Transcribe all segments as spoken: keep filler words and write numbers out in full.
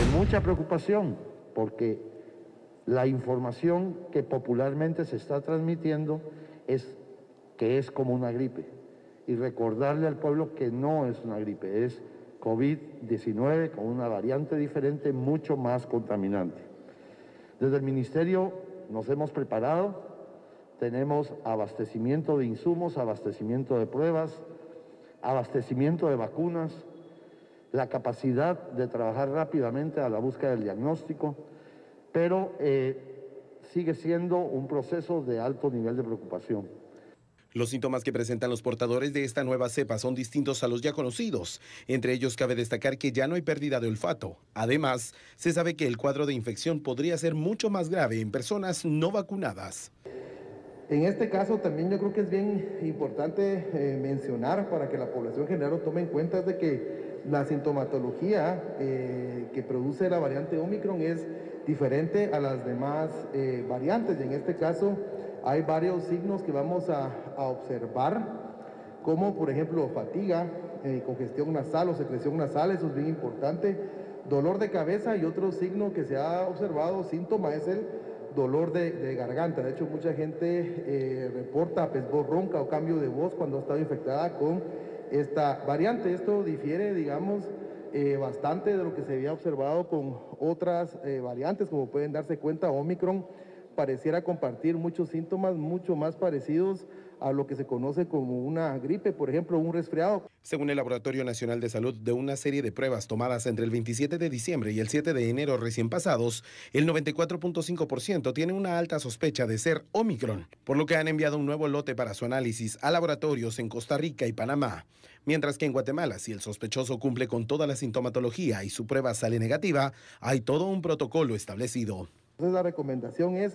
de mucha preocupación, porque la información que popularmente se está transmitiendo es que es como una gripe. Y recordarle al pueblo que no es una gripe, es COVID diecinueve con una variante diferente mucho más contaminante. Desde el Ministerio nos hemos preparado, tenemos abastecimiento de insumos, abastecimiento de pruebas, abastecimiento de vacunas, la capacidad de trabajar rápidamente a la búsqueda del diagnóstico, pero eh, sigue siendo un proceso de alto nivel de preocupación. Los síntomas que presentan los portadores de esta nueva cepa son distintos a los ya conocidos. Entre ellos cabe destacar que ya no hay pérdida de olfato. Además, se sabe que el cuadro de infección podría ser mucho más grave en personas no vacunadas. En este caso también yo creo que es bien importante eh, mencionar para que la población general lo tome en cuenta es de que la sintomatología eh, que produce la variante Omicron es diferente a las demás eh, variantes, y en este caso hay varios signos que vamos a, a observar, como por ejemplo fatiga, eh, congestión nasal o secreción nasal, eso es bien importante, dolor de cabeza, y otro signo que se ha observado, síntoma, es el dolor de, de garganta. De hecho, mucha gente eh, reporta pues, voz ronca o cambio de voz cuando ha estado infectada con esta variante. Esto difiere, digamos, eh, bastante de lo que se había observado con otras eh, variantes. Como pueden darse cuenta, Omicron pareciera compartir muchos síntomas mucho más parecidos a lo que se conoce como una gripe, por ejemplo, un resfriado. Según el Laboratorio Nacional de Salud, de una serie de pruebas tomadas entre el veintisiete de diciembre y el siete de enero recién pasados, el noventa y cuatro punto cinco por ciento tiene una alta sospecha de ser Omicron, por lo que han enviado un nuevo lote para su análisis a laboratorios en Costa Rica y Panamá. Mientras que en Guatemala, si el sospechoso cumple con toda la sintomatología y su prueba sale negativa, hay todo un protocolo establecido. Entonces la recomendación es,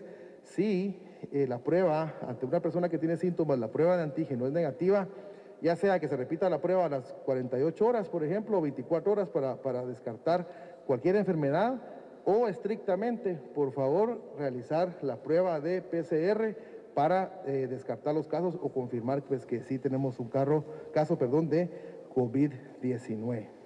si eh, la prueba ante una persona que tiene síntomas, la prueba de antígeno es negativa, ya sea que se repita la prueba a las cuarenta y ocho horas, por ejemplo, o veinticuatro horas para, para descartar cualquier enfermedad, o estrictamente, por favor, realizar la prueba de P C R para eh, descartar los casos o confirmar pues, que sí tenemos un carro, caso perdón, de COVID diecinueve.